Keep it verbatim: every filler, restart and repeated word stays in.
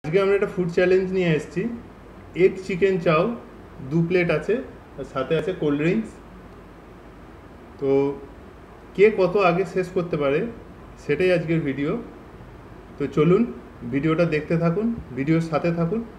আজকে আমরা একটা ফুড চ্যালেঞ্জ নিয়ে এসেছি। এগ চিকেন চাও দু প্লেট আছে, আর সাথে আছে কোল্ড ড্রিঙ্কস। তো কে কত আগে শেষ করতে পারে সেটাই আজকের ভিডিও। তো চলুন ভিডিওটা দেখতে থাকুন, ভিডিওর সাথে থাকুন।